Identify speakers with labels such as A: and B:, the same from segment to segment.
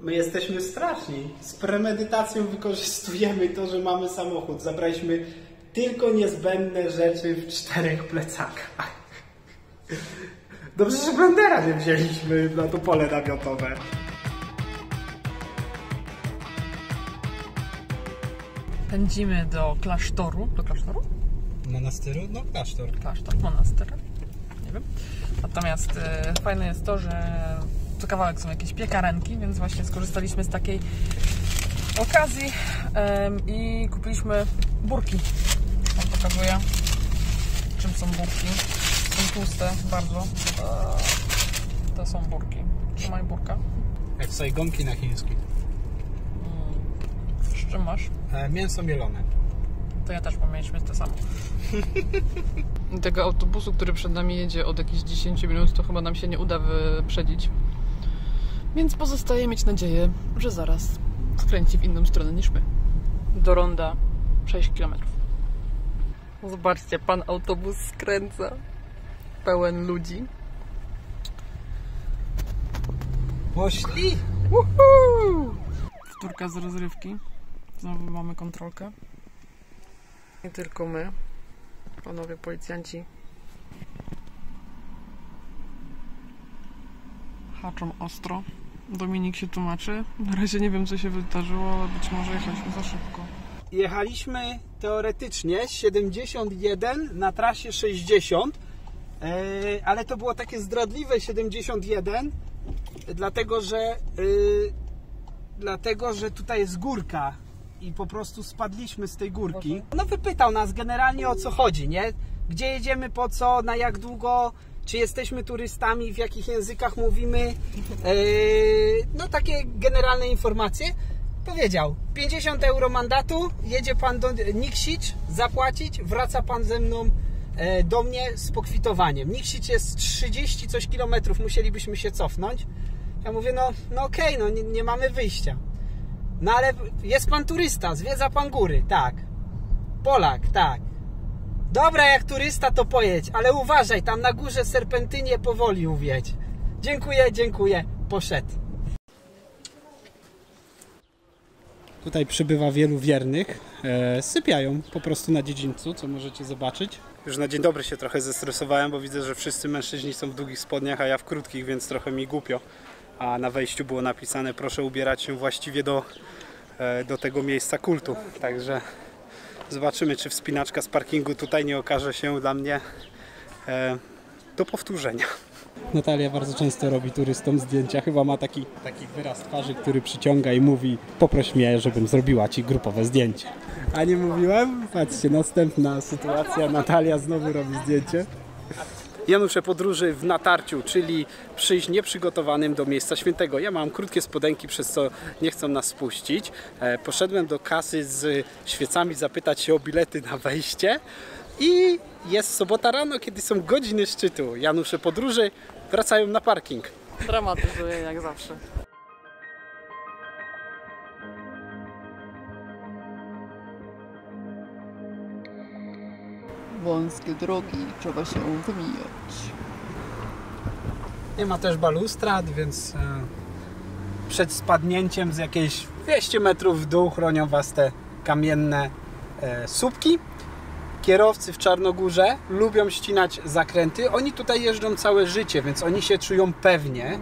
A: My jesteśmy straszni. Z premedytacją wykorzystujemy to, że mamy samochód. Zabraliśmy tylko niezbędne rzeczy w 4 plecakach. Dobrze, że Blendera nie wzięliśmy na to pole namiotowe.
B: Pędzimy do klasztoru. Do klasztoru?
A: Monasteru? No, klasztor.
B: Klasztor, monaster. Nie wiem. Natomiast fajne jest to, że co kawałek są jakieś piekarenki, więc właśnie skorzystaliśmy z takiej okazji i kupiliśmy burki. Wam pokazuję, czym są burki. Są tłuste bardzo. To są burki. Trzymaj burka.
A: Jak sajgonki na chiński.
B: Z czym masz?
A: Mięso mielone.
B: To ja też mieliśmy to samo. Tego autobusu, który przed nami jedzie od jakichś 10 minut, to chyba nam się nie uda wyprzedzić. Więc pozostaje mieć nadzieję, że zaraz skręci w inną stronę niż my. Do ronda 6 km. Zobaczcie, pan autobus skręca. Pełen ludzi.
A: Poszli!
B: Woohoo! Wtórka z rozrywki. Znowu mamy kontrolkę. Nie tylko my. Panowie policjanci haczą ostro. Dominik się tłumaczy. Na razie nie wiem, co się wydarzyło, ale być może jechaliśmy za szybko.
A: Jechaliśmy teoretycznie 71 na trasie 60, ale to było takie zdradliwe 71, dlatego że tutaj jest górka i po prostu spadliśmy z tej górki. No wypytał nas generalnie, o co chodzi, nie? Gdzie jedziemy, po co, na jak długo, czy jesteśmy turystami, w jakich językach mówimy. No takie generalne informacje. Powiedział, 50 euro mandatu, jedzie pan do Nikšić, zapłacić, wraca pan ze mną do mnie z pokwitowaniem. Nikšić jest 30 coś kilometrów, musielibyśmy się cofnąć. Ja mówię, no okej, no nie mamy wyjścia. No ale jest pan turysta, zwiedza pan góry, tak. Polak, tak. Dobra, jak turysta to pojedź, ale uważaj, tam na górze serpentynie powoli uwiedź. Dziękuję, poszedł. Tutaj przybywa wielu wiernych, sypiają po prostu na dziedzińcu, co możecie zobaczyć. Już na dzień dobry się trochę zestresowałem, bo widzę, że wszyscy mężczyźni są w długich spodniach, a ja w krótkich, więc trochę mi głupio. A na wejściu było napisane, proszę ubierać się właściwie do tego miejsca kultu. Także zobaczymy, czy wspinaczka z parkingu tutaj nie okaże się dla mnie do powtórzenia. Natalia bardzo często robi turystom zdjęcia. Chyba ma taki wyraz twarzy, który przyciąga i mówi, poproś mnie, żebym zrobiła ci grupowe zdjęcie. A nie mówiłem? Patrzcie, następna sytuacja. Natalia znowu robi zdjęcie. Janusze podróży w natarciu, czyli przyjść nieprzygotowanym do miejsca świętego. Ja mam krótkie spodenki, przez co nie chcą nas spuścić. Poszedłem do kasy z świecami zapytać się o bilety na wejście i jest sobota rano, kiedy są godziny szczytu. Janusze podróży wracają na parking.
B: Dramatyzuję jak zawsze. Wąskie drogi, trzeba się wymijać.
A: Nie ma też balustrad, więc przed spadnięciem z jakieś 200 metrów w dół chronią was te kamienne słupki. Kierowcy w Czarnogórze lubią ścinać zakręty. Oni tutaj jeżdżą całe życie, więc oni się czują pewnie.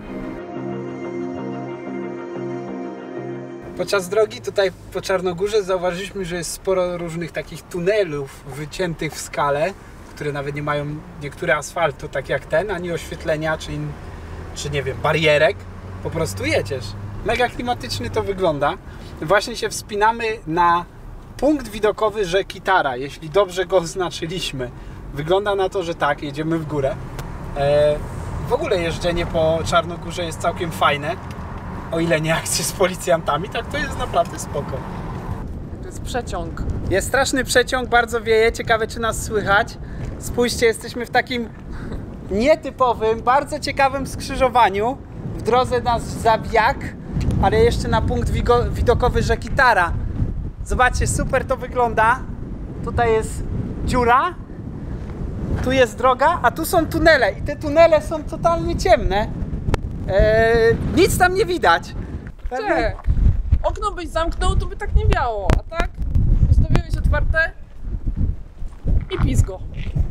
A: Podczas drogi tutaj po Czarnogórze zauważyliśmy, że jest sporo różnych takich tunelów wyciętych w skale, które nawet nie mają niektóre asfaltu, tak jak ten, ani oświetlenia, czy nie wiem, barierek. Po prostu jedziesz. Mega klimatycznie to wygląda. Właśnie się wspinamy na punkt widokowy rzeki Tara, jeśli dobrze go oznaczyliśmy. Wygląda na to, że tak, jedziemy w górę. W ogóle jeżdżenie po Czarnogórze jest całkiem fajne. O ile nie akcje z policjantami, tak to jest naprawdę spoko.
B: To jest przeciąg.
A: Jest straszny przeciąg, bardzo wieje. Ciekawe, czy nas słychać. Spójrzcie, jesteśmy w takim nietypowym, bardzo ciekawym skrzyżowaniu. W drodze nas zabijak, ale jeszcze na punkt widokowy rzeki Tara. Zobaczcie, super to wygląda. Tutaj jest dziura, tu jest droga, a tu są tunele. I te tunele są totalnie ciemne. Nic tam nie widać.
B: Cze, okno byś zamknął, to by tak nie wiało, a tak zostawiłeś otwarte i pizgo.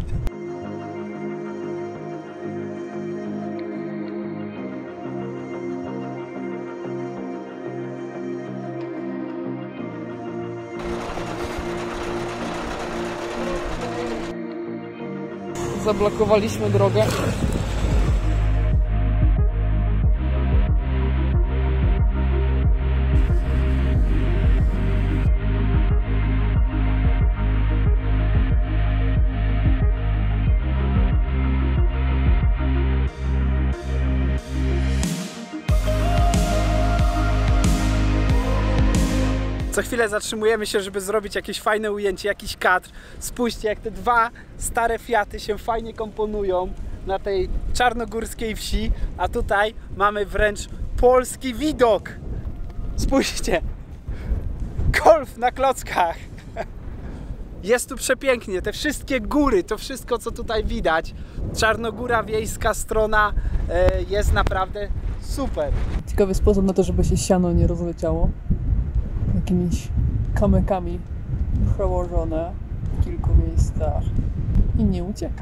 B: Zablokowaliśmy drogę.
A: Co chwilę zatrzymujemy się, żeby zrobić jakieś fajne ujęcie, jakiś kadr. Spójrzcie, jak te dwa stare Fiaty się fajnie komponują na tej czarnogórskiej wsi, a tutaj mamy wręcz polski widok. Spójrzcie, golf na klockach. Jest tu przepięknie, te wszystkie góry, to wszystko, co tutaj widać. Czarnogóra wiejska strona jest naprawdę super.
B: Ciekawy sposób na to, żeby się siano nie rozleciało. Jakimiś kamykami przełożone w kilku miejscach i nie ucieka.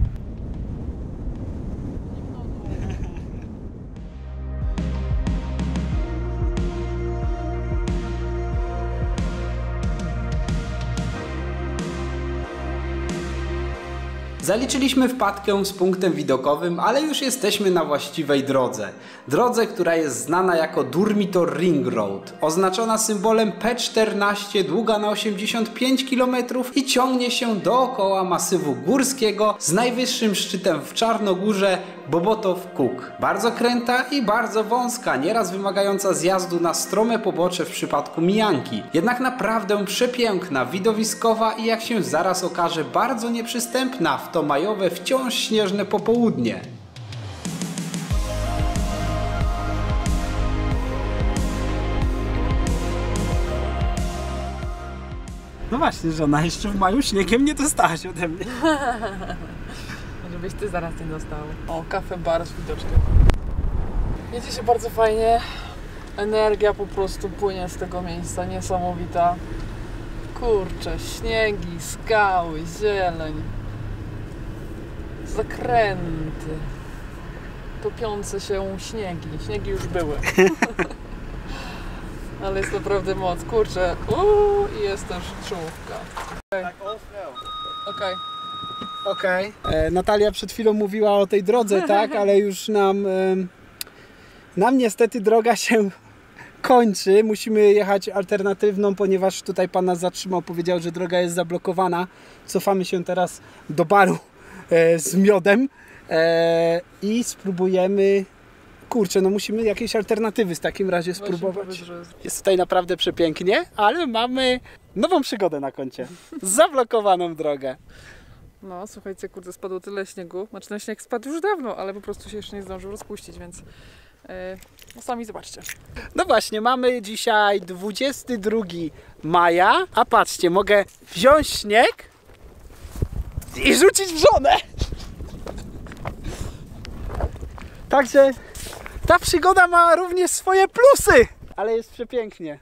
A: Zaliczyliśmy wpadkę z punktem widokowym, ale już jesteśmy na właściwej drodze. Drodze, która jest znana jako Durmitor Ring Road, oznaczona symbolem P14, długa na 85 km i ciągnie się dookoła masywu górskiego z najwyższym szczytem w Czarnogórze Bobotow Kuk. Bardzo kręta i bardzo wąska, nieraz wymagająca zjazdu na strome pobocze w przypadku mijanki. Jednak naprawdę przepiękna, widowiskowa i jak się zaraz okaże bardzo nieprzystępna w to majowe wciąż śnieżne popołudnie. No właśnie, żona, jeszcze w maju śniegiem nie dostałaś ode mnie.
B: Żebyś ty zaraz nie dostał. O, kafe bar z widoczkiem. Jedzie się bardzo fajnie. Energia po prostu płynie z tego miejsca, niesamowita. Kurcze, śniegi, skały, zieleń. Zakręty. Topiące się śniegi. Śniegi już były. Ale jest naprawdę moc. Kurczę. I jest też czołówka. Okej.
A: Okej. Natalia przed chwilą mówiła o tej drodze, tak? Ale już nam niestety droga się kończy. Musimy jechać alternatywną, ponieważ tutaj pan nas zatrzymał, powiedział, że droga jest zablokowana. Cofamy się teraz do baru z miodem i spróbujemy... Kurczę, no musimy jakieś alternatywy w takim razie spróbować. Jest tutaj naprawdę przepięknie, ale mamy nową przygodę na koncie. Zablokowaną drogę.
B: No, słuchajcie, kurde, spadło tyle śniegu. Znaczy, ten śnieg spadł już dawno, ale po prostu się jeszcze nie zdążył rozpuścić, więc no sami zobaczcie.
A: No właśnie, mamy dzisiaj 22 maja, a patrzcie, mogę wziąć śnieg i rzucić w żonę. Także ta przygoda ma również swoje plusy, ale jest przepięknie.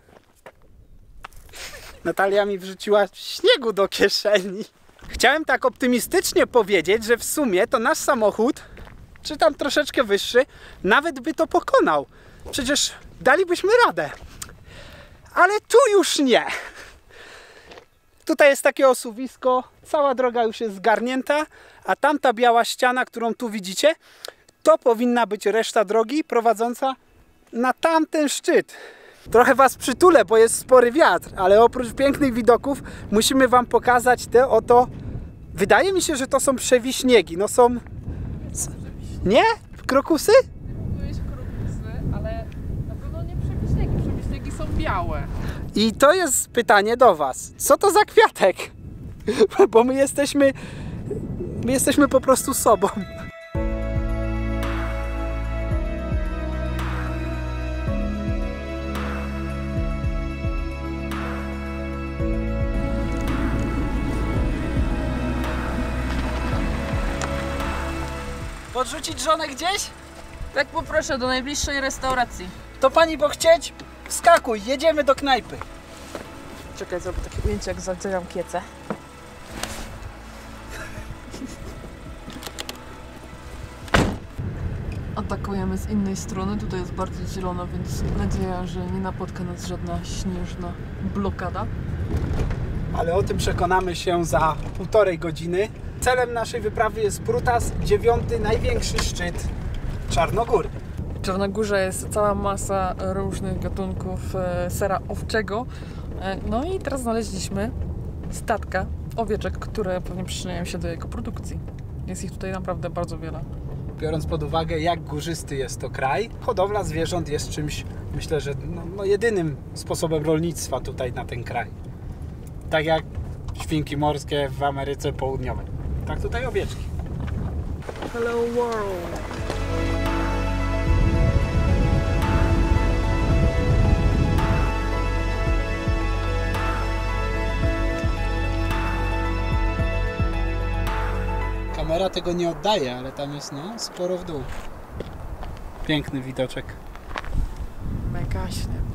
A: Natalia mi wrzuciła śniegu do kieszeni. Chciałem tak optymistycznie powiedzieć, że w sumie to nasz samochód, czy tam troszeczkę wyższy, nawet by to pokonał. Przecież dalibyśmy radę. Ale tu już nie. Tutaj jest takie osuwisko, cała droga już jest zgarnięta, a tamta biała ściana, którą tu widzicie, to powinna być reszta drogi prowadząca na tamten szczyt. Trochę was przytulę, bo jest spory wiatr, ale oprócz pięknych widoków musimy wam pokazać te oto... Wydaje mi się, że to są przewiśniegi. No są... Nie? Krokusy?
B: Byłeś krokusy, ale na pewno nie przewiśniegi. Przewiśniegi są białe.
A: I to jest pytanie do was. Co to za kwiatek? Bo my jesteśmy po prostu sobą. Podrzucić żonę gdzieś?
B: Tak poproszę, do najbliższej restauracji.
A: To pani bo chcieć? Wskakuj, jedziemy do knajpy.
B: Czekaj, zrobię takie ujęcie, jak zadzieram kiece. Atakujemy z innej strony, tutaj jest bardziej zielono, więc nadzieja, że nie napotka nas żadna śnieżna blokada.
A: Ale o tym przekonamy się za 1,5 godziny. Celem naszej wyprawy jest Prutas, 9. największy szczyt Czarnogóry.
B: W Czarnogórze jest cała masa różnych gatunków sera owczego. No i teraz znaleźliśmy statka owieczek, które pewnie przyczyniają się do jego produkcji. Jest ich tutaj naprawdę bardzo wiele.
A: Biorąc pod uwagę, jak górzysty jest to kraj, hodowla zwierząt jest czymś, myślę, że jedynym sposobem rolnictwa tutaj na ten kraj. Tak jak świnki morskie w Ameryce Południowej. Tak tutaj owieczki.
B: Hello world!
A: Kamera tego nie oddaje, ale tam jest sporo w dół. Piękny widoczek.
B: Megaśnie.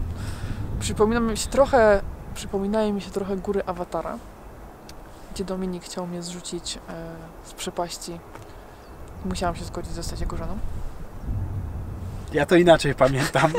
B: Przypominają mi się trochę góry Awatara, gdzie Dominik chciał mnie zrzucić z przepaści. Musiałam się zgodzić zostać jego żoną.
A: Ja to inaczej pamiętam.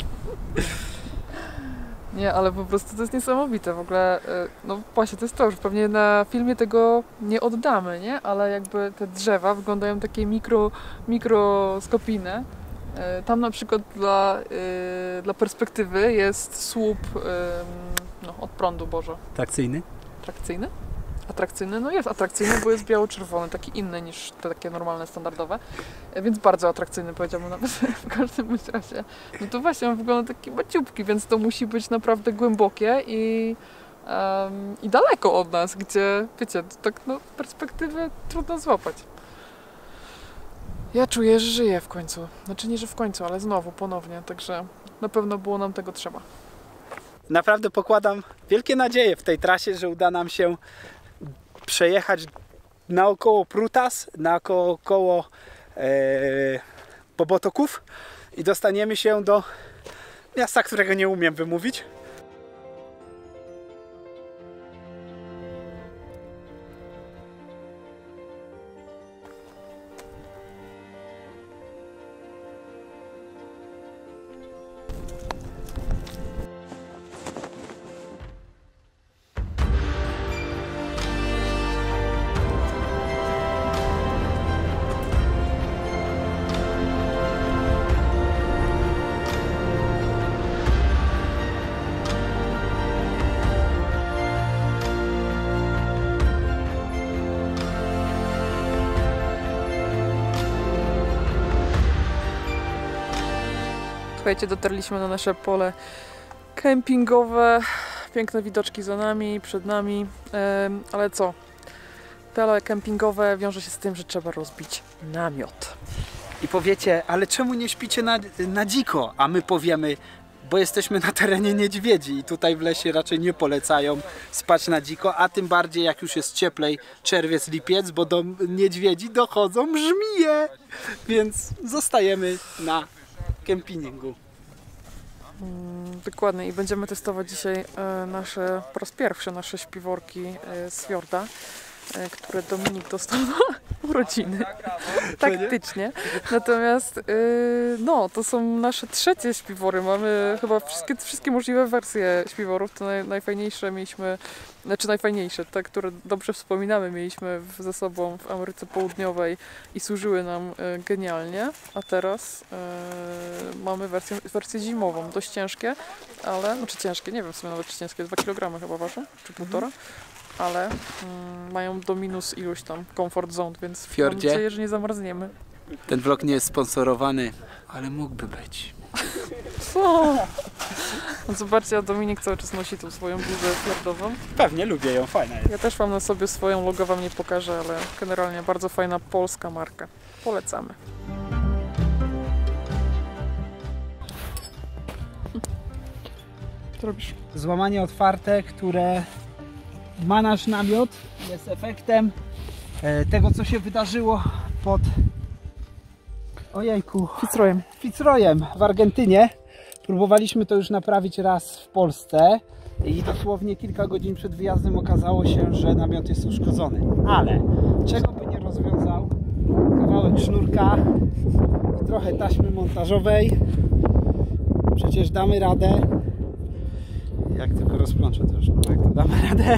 B: Nie, ale po prostu to jest niesamowite. W ogóle, no właśnie, to jest to, że pewnie na filmie tego nie oddamy, nie? Ale jakby te drzewa wyglądają takie mikroskopijne. Tam na przykład dla perspektywy jest słup od prądu, Boże.
A: Trakcyjny?
B: Trakcyjny? Atrakcyjny? No jest atrakcyjny, bo jest biało-czerwony, taki inny niż te takie normalne, standardowe. Więc bardzo atrakcyjny, powiedziałbym nawet w każdym razie. No to właśnie, on wygląda taki maciupki, więc to musi być naprawdę głębokie i daleko od nas, gdzie, wiecie, tak perspektywy trudno złapać. Ja czuję, że żyję w końcu. Znaczy nie, że w końcu, ale znowu, ponownie, także na pewno było nam tego trzeba.
A: Naprawdę pokładam wielkie nadzieje w tej trasie, że uda nam się przejechać naokoło Prutas, naokoło Bobotoków i dostaniemy się do miasta, którego nie umiem wymówić.
B: Słuchajcie, dotarliśmy na nasze pole kempingowe. Piękne widoczki za nami, przed nami. Ale co? Pole kempingowe wiąże się z tym, że trzeba rozbić namiot.
A: I powiecie, ale czemu nie śpicie na dziko? A my powiemy, bo jesteśmy na terenie niedźwiedzi i tutaj w lesie raczej nie polecają spać na dziko, a tym bardziej jak już jest cieplej, czerwiec, lipiec, bo do niedźwiedzi dochodzą żmije. Więc zostajemy na kempingu.
B: Dokładnie i będziemy testować dzisiaj po raz pierwszy nasze śpiworki z Fjorda, które Dominik dostał na urodziny. Taktycznie. Natomiast to są nasze trzecie śpiwory. Mamy chyba wszystkie możliwe wersje śpiworów. To najfajniejsze mieliśmy, najfajniejsze, te, które dobrze wspominamy, mieliśmy ze sobą w Ameryce Południowej i służyły nam genialnie. A teraz mamy wersję zimową. Dość ciężkie, ale, ciężkie, nie wiem w sumie nawet czy ciężkie, 2 kg chyba ważą, czy 1,5. Ale mają do minus iluś tam comfort zone, więc mam nadzieję, że nie zamarzniemy.
A: Ten vlog nie jest sponsorowany, ale mógłby być.
B: Co? No zobaczcie, a Dominik cały czas nosi tą swoją bluzę fiordową.
A: Pewnie lubię ją, fajna jest.
B: Ja też mam na sobie swoją, logo wam nie pokażę, ale generalnie bardzo fajna polska marka. Polecamy. Co robisz?
A: Złamanie otwarte, które ma nasz namiot, jest efektem tego, co się wydarzyło pod Fitzroyem w Argentynie. Próbowaliśmy to już naprawić raz w Polsce i dosłownie kilka godzin przed wyjazdem okazało się, że namiot jest uszkodzony. Ale czego by nie rozwiązał, kawałek sznurka i trochę taśmy montażowej, przecież damy radę. Jak tylko rozplączę ten sznurek, to damy radę.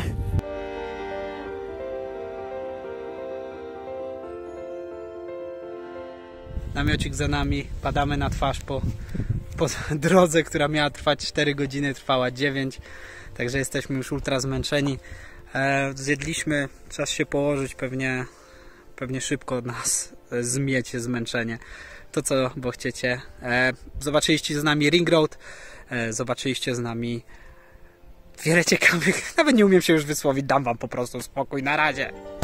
A: Namiocik za nami, padamy na twarz po drodze, która miała trwać 4 godziny, trwała 9, także jesteśmy już ultra zmęczeni. Zjedliśmy, czas się położyć, pewnie szybko nas zmiecie zmęczenie. To co, bo chcecie. Zobaczyliście z nami Ring Road, zobaczyliście z nami wiele ciekawych, nawet nie umiem się już wysłowić, dam wam po prostu spokój, na razie.